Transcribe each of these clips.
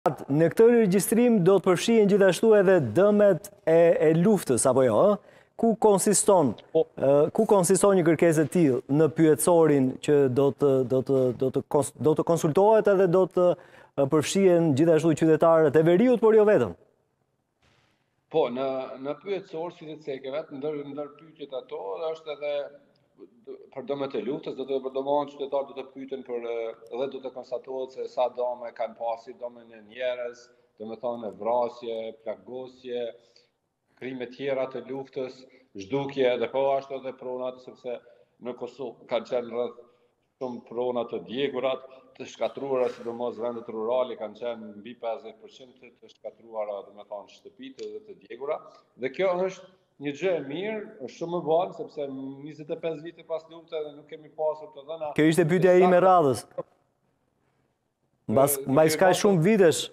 Në këtë regjistrim do të përfshihen gjithashtu edhe dëmet e luftës, apo jo? Ku konsiston një kërkesë e tillë në pyetësorin që do të konsultohet edhe do të përfshihen gjithashtu qytetarët e veriut, por jo vetëm? Po, në pyetësor, si të cekeve, ndër pyetjet ato, është edhe për dëmet e luftës, do të përdomohen qytetarët do të pyeten për dhe do të konstatohet se sa dëme kanë pasi, dëme në njerëz, domethënë vrasje, plagosje, krime tjera të luftës, zhdukje, dhe po ashtu edhe pronat, sepse në Kosovë kanë qenë rreth shumë prona të djegurat, të shkatruara, sidomos vendet rurale kanë qenë mbi 50% të shkatruara, domethënë shtëpitë dhe të djegura, dhe kjo është një gjë e mirë, është shumë e bukur sepse 25 vite pas luftës nuk kemi pasur të dhëna. Kjo ishte pyetja ime e radhës. Mbas kaq shumë vitesh.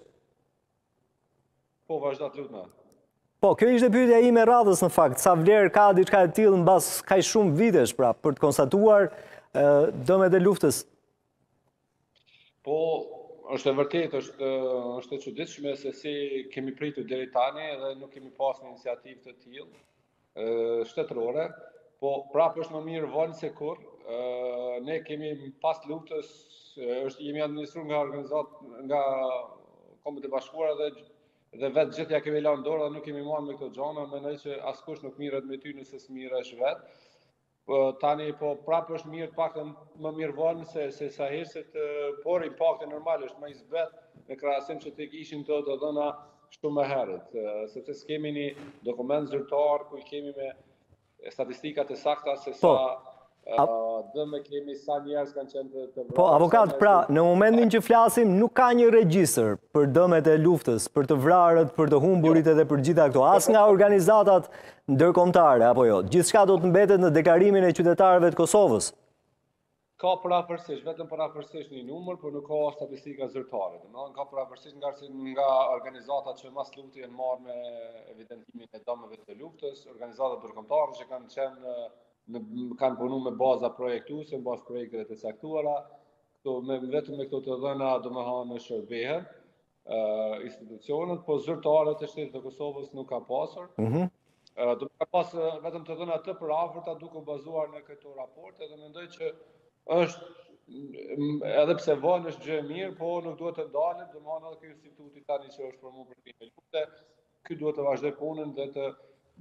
Po, vazhdo të lutem. Po, kjo ishte pyetja ime e radhës në fakt, sa vlerë ka diçka e tillë mbas kaq shumë vitesh, pra, për të konstatuar dëmet e luftës. Po, është e vërtetë, është e çuditshme se si kemi pritur deri tani dhe nuk kemi pasur një iniciativë të tillë shtetërore, po prapë është më mirë vonë se kur. Ne kemi pas luftës, jemi administruar nga Kombet e Bashkuara dhe vetë gjithë ja kemi lënë dorë dhe nuk kemi marrë me këto gjëra, mendoj që askush nuk mirret me ty nëse s'mirresh vetë. Tani po prapë është mirë paktën më mirë vonë se sa herët, por impakti normal është më i zbet në krahasim që të kishin të dhëna shumë më herët, sepse s'kemi një dokument zyrtar ku i kemi me statistikat e sakta se sa dëme kemi, sa njerëz kanë qenë të vrarë. Po, avokat, pra, në momentin që flasim, nuk ka një regjistër për dëmet e luftës, për të vrarët, për të humburit edhe për gjitha këto, as nga organizatat ndërkombëtare, apo jo? Gjithçka do të mbetet në deklarimin e qytetarëve të Kosovës. Ka parafërsisht, vetëm parafërsisht një numër, por nuk ka statistika zyrtare. Domethënë ka parafërsisht nga organizatat që mas luftës janë marrë me evidentimin e dëmeve të luftës, organizatat ndërkombëtare që kanë punuar me baza projektuese, në bazë projekteve të caktuara. Vetëm me këto të dhëna domethënë shërbehen institucionet, po zyrtare të Shtetit të Kosovës nuk ka pasur. Do të ka pas vetëm të dhëna të përafërta duke bazuar në këto raporte dhe mendoj që është edhe pse vonë është gjë e mirë, po nuk duhet të ndalet, domethënë edhe ky instituti tani që është formuar për krime lufte, ky duhet të vazhdoj punën dhe të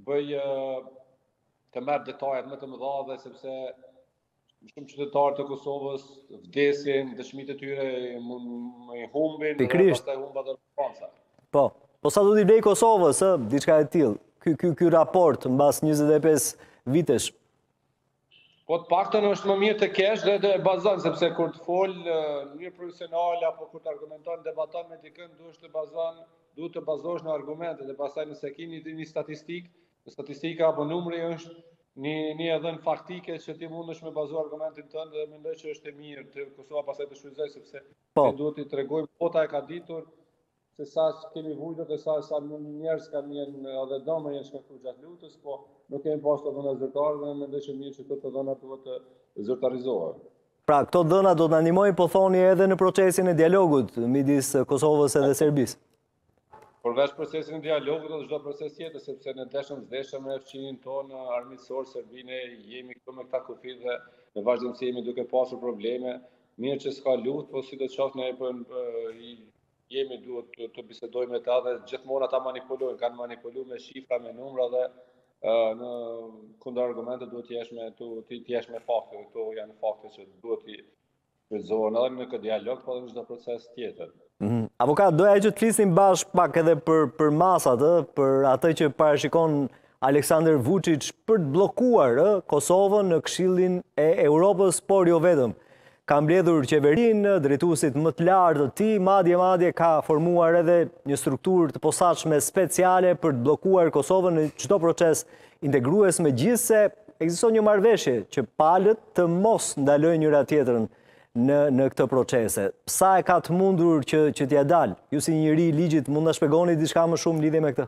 të merr detajet më të mëdha dhe sepse shumë qytetarë të Kosovës vdesin, dëshmitë e tyre i humbin, dhe pastaj humba dhe Franca. Po sa do t'i vlej Kosovës, diçka e tillë, ky raport mbas 25 vitesh? Po të paktën është më mirë të kesh dhe të bazon, sepse kur të fol në mënyrë profesionale apo kur të argumenton, debaton me dikën, duhet të bazosh në argumente dhe pastaj nëse keni një statistika apo numri është një edhe në faktike që ti mundesh me bazu argumentin tënd dhe mendoj që është e mirë të Kosova pastaj të shfrytëzoj sepse ne duhet t'i tregojmë bota e ka ditur se sa kemi vujtur dhe sa njerëz kanë edhe dëme janë shkaktuar gjatë luftës, po nuk kemi pasur dhëna zyrtare dhe mendoj që mirë që këto dhëna duhet të zyrtarizohen. Pra, këto dhëna do të na ndihmojnë, po thoni, edhe në procesin e dialogut midis Kosovës edhe Serbisë. Përveç procesin e dialogut dhe çdo proces tjetër, sepse në ndeshëm me fqinin tonë armiqësor Serbinë jemi këtu me këta kufi dhe në vazhdimsi jemi duke pasur probleme. Mirë që s'ka luftë, po sidoqoftë ne jemi duhet të bisedojmë me ta dhe gjithmonë ata manipulojnë, kanë manipuluar me shifra, me numra dhe në kundër argumente duhet të jesh me fakte. Këto janë fakte që duhet të shfrytëzohen edhe në këtë dialog, po edhe në çdo proces tjetër. Avokat, doja që të flisnim bashkë pak edhe për masat, për atë që parashikon Aleksandar Vučić për të bllokuar Kosovën në Këshillin e Europës, por jo vetëm. Ka mbledhur qeverinë, drejtuesit më të lartë të tij, madje ka formuar edhe një strukturë të posaçme speciale për të bllokuar Kosovën në çdo proces integrues, megjithse ekziston një marrëveshje që palët të mos ndalojnë njëra tjetrën në këtë procese. Sa e ka të mundur që t'ja dalë? Ju si njëri i ligjit mund ta shpjegoni diçka më shumë lidhje me këtë?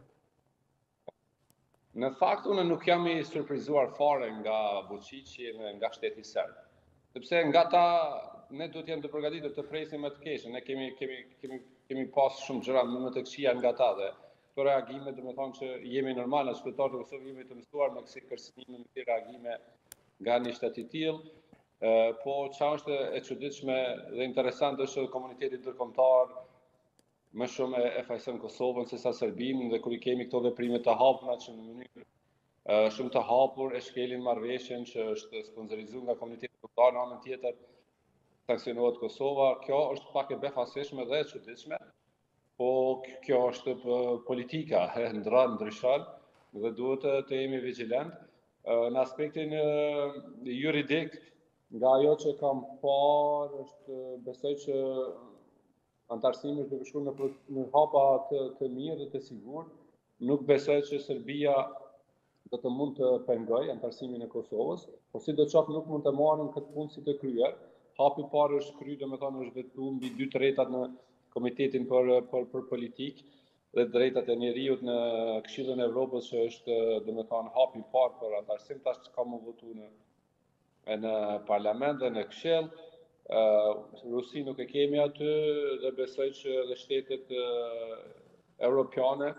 Në fakt unë nuk jam i surprizuar fare nga Vučići dhe nga shteti serb. Sepse nga ta ne duhet jemi të përgatitur të presim më të keqen. Ne kemi kemi pas shumë gjëra më të këqija nga ta dhe këto reagime do të thonë që jemi normal në qytetarët e Kosovës jemi të mësuar me kësi kërcënime me këto reagime nga një shtet i tillë. Po çfarë është e çuditshme dhe interesante është që komuniteti ndërkombëtar më shumë e fajson Kosovën se sa Serbinë dhe kur i kemi këto veprime të hapura që në mënyrë shumë të hapur e shkelin marrëveshjen që është sponsorizuar nga komuniteti ndërkombëtar në anën tjetër sanksionohet Kosova. Kjo është pak e befasishme dhe e çuditshme, po kjo është politika, ndryshon dhe duhet të jemi vigjilent. Në aspektin juridik, nga ajo që kam parë, besoj që antarësimi është shku në hapa të mirë dhe të sigurt. Nuk besoj që Serbia do të mund të pengoj antarësimin e Kosovës, por sidoqoftë nuk mund të marrin këtë punë si të kryer. Hapi parë është kryer, domethënë është vetuar mbi 2/3 në Komitetin për Politikë dhe Drejtat e Njeriut në Këshillin e Evropës, që është domethënë hapi parë për antarësim. Tash ka më votu në parlament dhe në Këshill. Rusi nuk e kemi aty dhe besoj që edhe shtetet europiane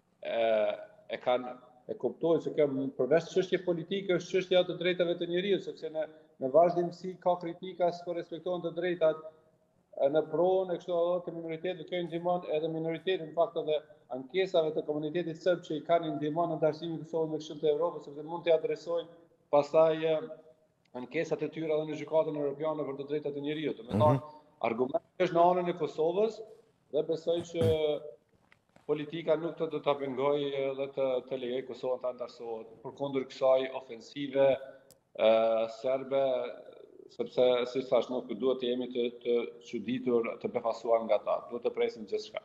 e kuptojnë se kjo përveç çështje politike është çështja e të drejtave të njeriut, sepse në vazhdimsi ka kritika se po respektohen të drejtat në pronë e kështu edhe të minoritetit, kjo i ndihmon edhe minoritetin, në fakt edhe ankesave të komunitetit serb që i kanë ndihmuar antarësimin e Kosovës në Këshillin e Evropës, sepse mund të adresojnë pastaj ankesat e tyre edhe në Gjykatën Evropiane për të drejtat e njeriut. Domethënë, argumenti është në anën e Kosovës dhe besoj që politika nuk do ta pengojë dhe të lejoj Kosovën të antarësohet përkundër kësaj ofensive serbe, sepse si thash nuk duhet të jemi të çuditur, të befasuar nga ta. Duhet të presim gjithçka.